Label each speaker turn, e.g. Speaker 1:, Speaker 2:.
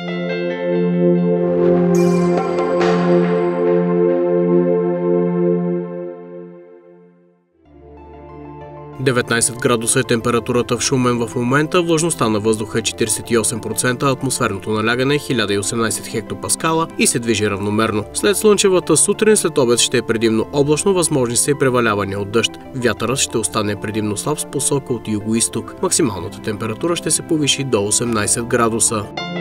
Speaker 1: –19 градуса е температурата в Шумен в момента, влажността на въздуха е 48%, атмосферното налягане е 1018 хектопаскала и се движи равномерно. След слънчевата сутрин, след обед ще е предимно облачно, възможни са и превалявания от дъжд. Вятърът ще остане предимно слаб с посока от юго-изток. Максималната температура ще се повиши до 18 градуса.